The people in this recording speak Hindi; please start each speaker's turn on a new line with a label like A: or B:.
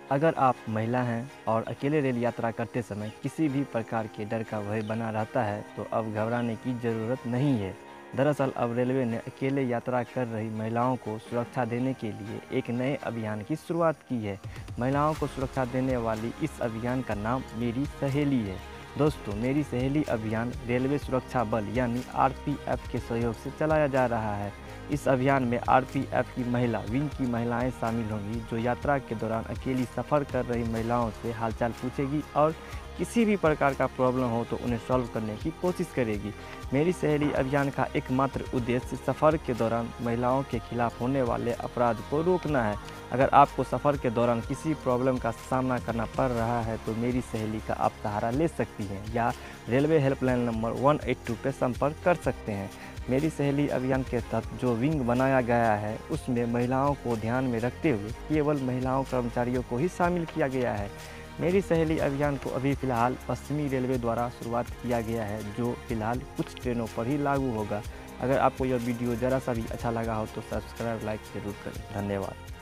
A: अगर आप महिला हैं और अकेले रेल यात्रा करते समय किसी भी प्रकार के डर का भय बना रहता है तो अब घबराने की ज़रूरत नहीं है। दरअसल अब रेलवे ने अकेले यात्रा कर रही महिलाओं को सुरक्षा देने के लिए एक नए अभियान की शुरुआत की है। महिलाओं को सुरक्षा देने वाली इस अभियान का नाम मेरी सहेली है। दोस्तों, मेरी सहेली अभियान रेलवे सुरक्षा बल यानी आरपीएफ के सहयोग से चलाया जा रहा है। इस अभियान में आरपीएफ की महिला विंग की महिलाएं शामिल होंगी, जो यात्रा के दौरान अकेली सफ़र कर रही महिलाओं से हालचाल पूछेगी और किसी भी प्रकार का प्रॉब्लम हो तो उन्हें सॉल्व करने की कोशिश करेगी। मेरी सहेली अभियान का एकमात्र उद्देश्य सफ़र के दौरान महिलाओं के खिलाफ होने वाले अपराध को रोकना है। अगर आपको सफ़र के दौरान किसी प्रॉब्लम का सामना करना पड़ रहा है तो मेरी सहेली का आप सहारा ले सकती हैं या रेलवे हेल्पलाइन नंबर 182 पर संपर्क कर सकते हैं। मेरी सहेली अभियान के तहत जो विंग बनाया गया है उसमें महिलाओं को ध्यान में रखते हुए केवल महिलाओं कर्मचारियों को ही शामिल किया गया है। मेरी सहेली अभियान को अभी फ़िलहाल पश्चिमी रेलवे द्वारा शुरुआत किया गया है, जो फ़िलहाल कुछ ट्रेनों पर ही लागू होगा। अगर आपको यह वीडियो ज़रा सा भी अच्छा लगा हो तो सब्सक्राइब लाइक ज़रूर करें। धन्यवाद।